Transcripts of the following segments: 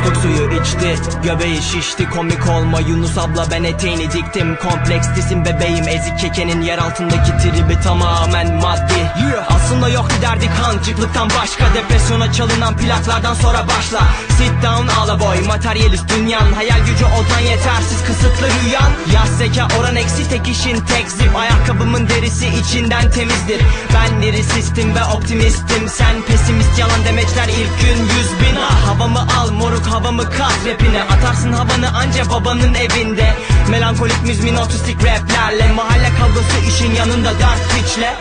Çocuk suyu içti, göbeği şişti. Komik olma Yunus abla, ben eteğini diktim. Kompleks disim bebeğim, ezik kekenin yer altındaki tribi tamamen maddi. Aslında yok bir derdi kancıklıktan başka. Depresyona çalınan plaklardan sonra başla. Sit down alaboy, materyalist dünyan. Hayal gücü odan yetersiz, kısıtlı rüyan. Yaz zeka oran eksi, tek işin tek zip. Ayakkabımın derisi içinden temizdir. Ben lirisistim ve optimistim. Sen pesimist, yalan demeçler ilk gün 100.000. Havamı al moruk, havamı kat rapine. Atarsın havanı anca babanın evinde. Melankolik müzmin otistik raplerle. Mahalle kavgası işin yanında dört piçle.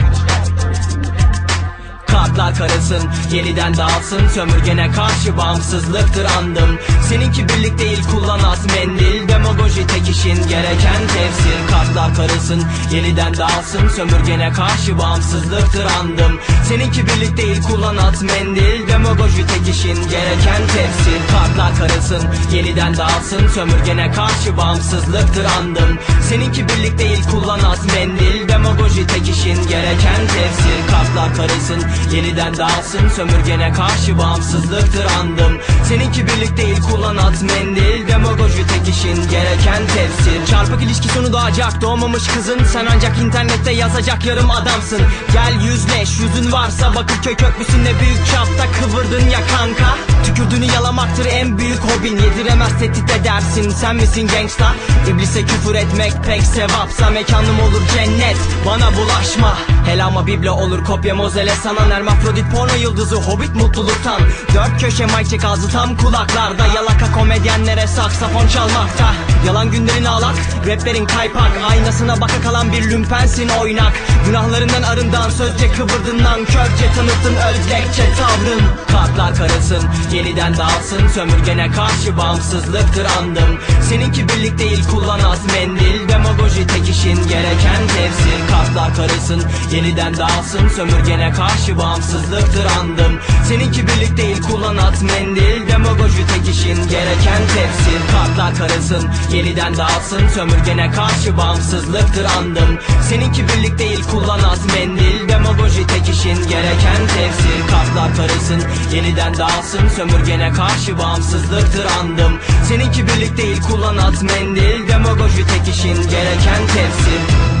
Kartlar karılsın, yeniden dağılsın. Sömürgene karşı bağımsızlıktır andım. Seninki birlik değil, kullan az mendil. Demagoji tek işin, gereken tefsir. Kartlar karılsın, yeniden dağılsın. Sömürgene karşı bağımsızlıktır andım. Seninki birlik değil, kullan az mendil. Demagoji tek işin, gereken tefsir. Kartlar karılsın, yeniden dağılsın. Sömürgene karşı bağımsızlıktır andım. Seninki birlik değil, kullan az mendil. Demagoji tek işin, gereken tefsir. Kartlar karılsın, yeniden dağılsın. Sömürgene karşı bağımsızlıktır andım. Seninki birlik değil, kullan at mendil. Demagoji tek işin, gereken tefsir. Çarpık ilişki sonu doğacak, doğmamış kızın. Sen ancak internette yazacak yarım adamsın. Gel yüzleş, yüzün varsa Bakırköy köprüsünde büyük çapta kıvırdın ya kanka. Tükürdüğünü yalamaktır en büyük hobin. Yediremez tehdit edersin, sen misin gangsta? İblise küfür etmek pek sevapsa mekanım olur cennet, bana bulaşma. Helama biblo olur kopya mozele sana. Hermafrodit porno yıldızı hobbit mutluluktan. Dört köşe mic check, ağzı tam kulaklarda. Yalaka komedyenlere saksafon çalmakta. Yalan günlerin ağlak, raplerin kaypak. Aynasına baka kalan bir lümpensin oynak. Günahlarından arından, sözce kıvırdığından körce tanıttın öldekçe tavrın. Kartlar karılsın, yeniden dağılsın. Sömürgene karşı bağımsızlıktır andım. Seninki birlik değil, kullan az mendil. Demagoji tek işin, gereken tefsir. Kartlar karılsın, yeniden dağılsın. Sömürgene karşı bağımsızlıktır andım. Seninki birlik değil, kullan at mendil. Demagoji tek işin, gereken tefsir. Kartlar karılsın, yeniden dağılsın. Sömürgene karşı bağımsızlıktır andım. Seninki birlik değil, kullan at mendil. Demagoji tek işin, gereken tefsir. Kartlar karılsın, yeniden dağılsın. Sömürgene karşı bağımsızlıktır andım. Seninki birlik değil, kullan at mendil. Demagoji tek işin, gereken tefsir.